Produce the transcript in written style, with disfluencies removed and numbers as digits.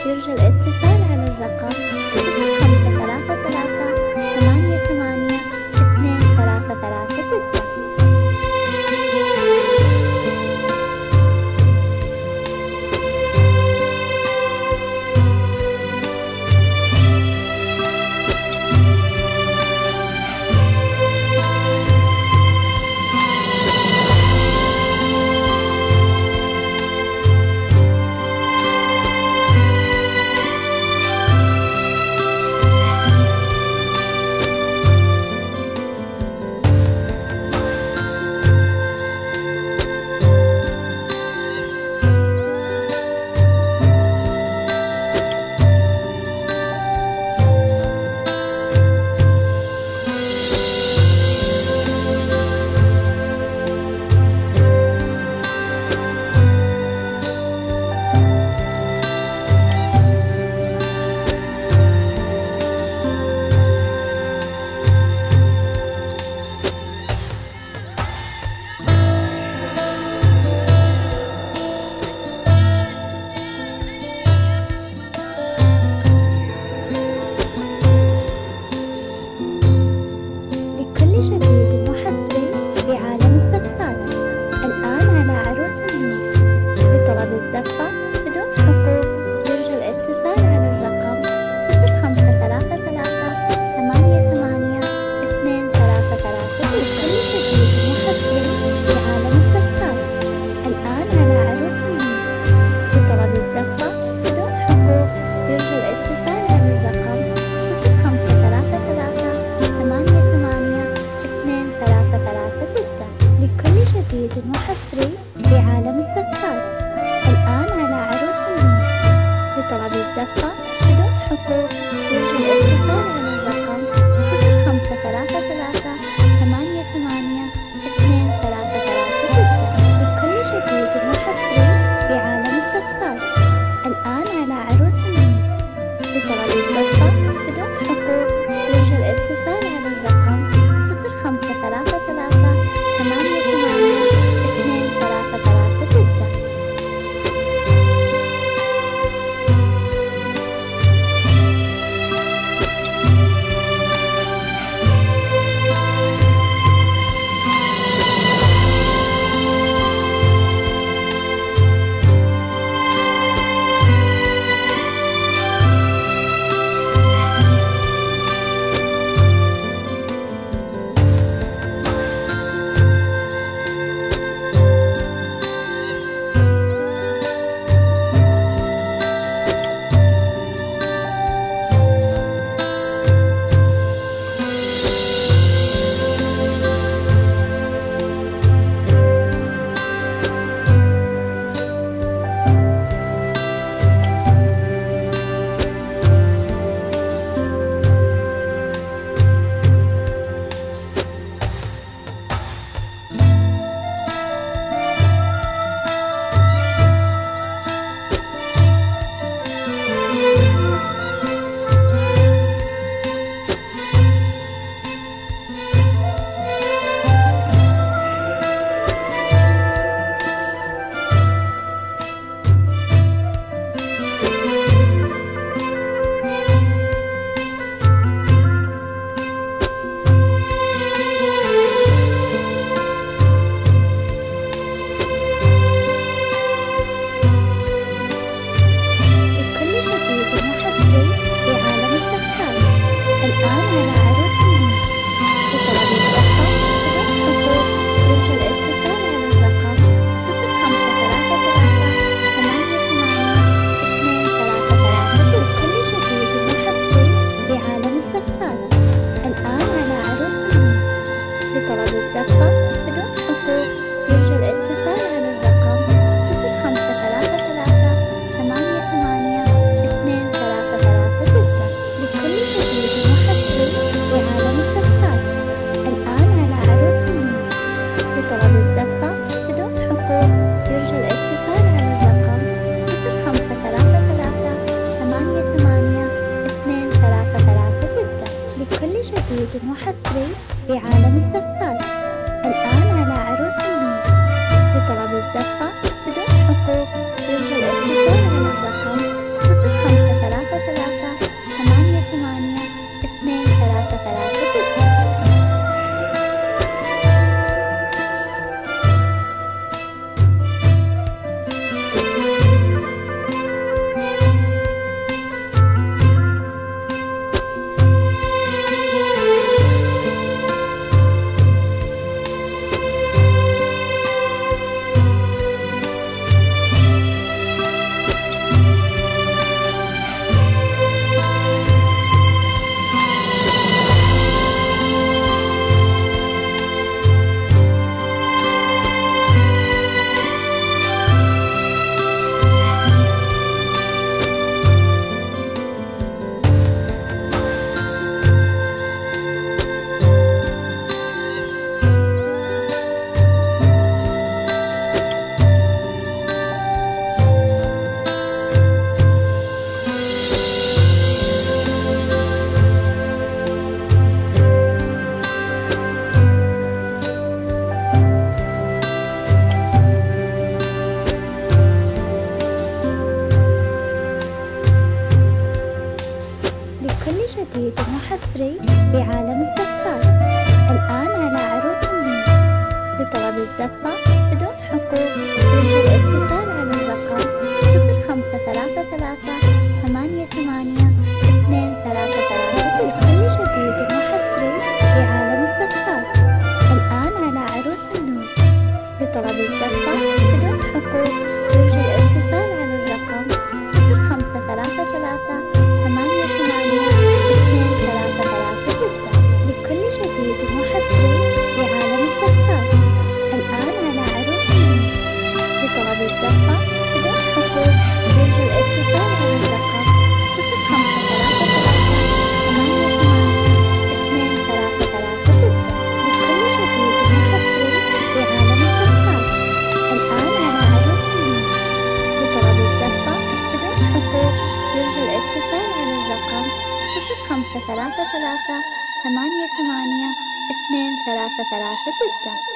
يرجى الاتصال على الرقم 0533882336. وحصري بعالم الزفات. الآن على عروس النور لطلب الزفة بدون حقوق يرجى الاتصال على الرقم 0533882336 لكل جديد وحصري بعالم الزفات. الآن على عروس النور لطلب الزفة بدون حقوق يرجى الاتصال على الرقم 0533882336. وحصري بعالم الزفات. الآن على عروس النور لطلب الزفة بدون حقوق يرجى الاتصال على الرقم 05 بكل جديد وحصري في عالم الزفات. الآن على عروس النور. لطلب الزفة بدون حقوق يرجى الاتصال على الرقم 0533882336. بكل جديد وحصري في عالم الزفات. الآن على عروس النور. لطلب الزفة بدون حقوق يرجى الاتصال على الرقم 0533882336. لكل جديد وحصري في عالم الزفات. الآن على عروس النور. لطلب الزفة بدون حقوق يرجى الاتصال على الرقم 0533882336. لكل جديد وحصري في عالم الزفات. الآن على عروس النور. لطلب الزفة بدون حقوق يرجى الاتصال على الرقم 0533882336.